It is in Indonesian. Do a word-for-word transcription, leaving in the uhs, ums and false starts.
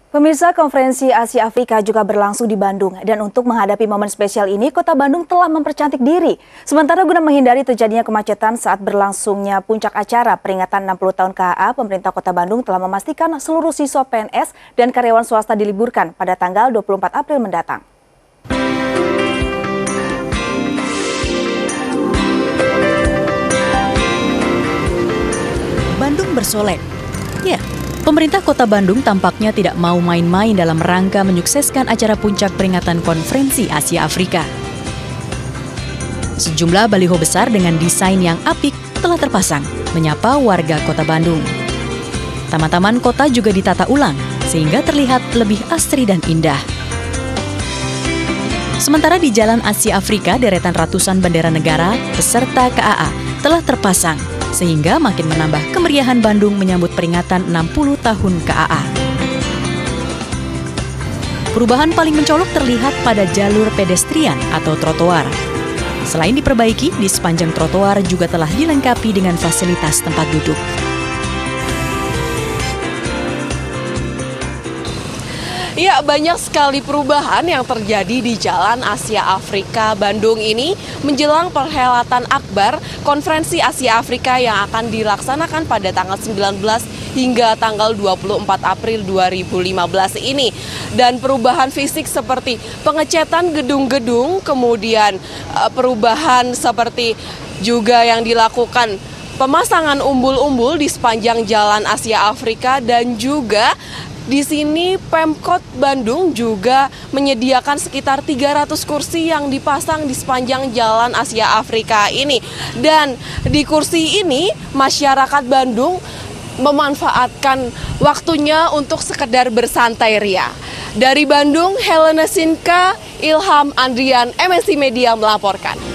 Pemirsa, konferensi Asia Afrika juga berlangsung di Bandung. Dan untuk menghadapi momen spesial ini, Kota Bandung telah mempercantik diri. Sementara guna menghindari terjadinya kemacetan saat berlangsungnya puncak acara peringatan enam puluh tahun K H A, pemerintah Kota Bandung telah memastikan seluruh siswa P N S dan karyawan swasta diliburkan pada tanggal dua puluh empat April mendatang. Bandung bersolek. Ya, pemerintah Kota Bandung tampaknya tidak mau main-main dalam rangka menyukseskan acara puncak peringatan konferensi Asia Afrika. Sejumlah baliho besar dengan desain yang apik telah terpasang menyapa warga Kota Bandung. Taman-taman kota juga ditata ulang sehingga terlihat lebih asri dan indah. Sementara di Jalan Asia Afrika, deretan ratusan bendera negara beserta K A A telah terpasang sehingga makin menambah kemeriahan Bandung menyambut peringatan enam puluh tahun K A A. Perubahan paling mencolok terlihat pada jalur pedestrian atau trotoar. Selain diperbaiki, di sepanjang trotoar juga telah dilengkapi dengan fasilitas tempat duduk. Ya, banyak sekali perubahan yang terjadi di Jalan Asia Afrika Bandung ini menjelang perhelatan akbar Konferensi Asia Afrika yang akan dilaksanakan pada tanggal sembilan belas hingga tanggal dua puluh empat April dua ribu lima belas ini. Dan perubahan fisik seperti pengecatan gedung-gedung, kemudian perubahan seperti juga yang dilakukan pemasangan umbul-umbul di sepanjang Jalan Asia Afrika, dan juga di sini Pemkot Bandung juga menyediakan sekitar tiga ratus kursi yang dipasang di sepanjang Jalan Asia Afrika ini. Dan di kursi ini masyarakat Bandung memanfaatkan waktunya untuk sekedar bersantai ria. Dari Bandung, Helena Sinka, Ilham Andrian, M N C Media melaporkan.